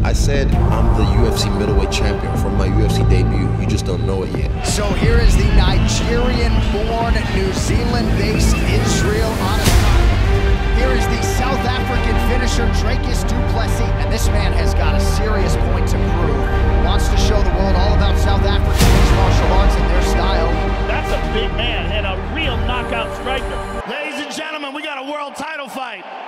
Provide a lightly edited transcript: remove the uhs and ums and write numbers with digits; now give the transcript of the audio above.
I said I'm the UFC middleweight champion from my UFC debut. You just don't know it yet. So here is the Nigerian-born, New Zealand-based Israel Adesanya. Here is the South African finisher, Dricus Plessis, and this man has got a serious point to prove. Wants to show the world all about South African mixed martial arts and their style. That's a big man and a real knockout striker. Ladies and gentlemen, we got a world title fight.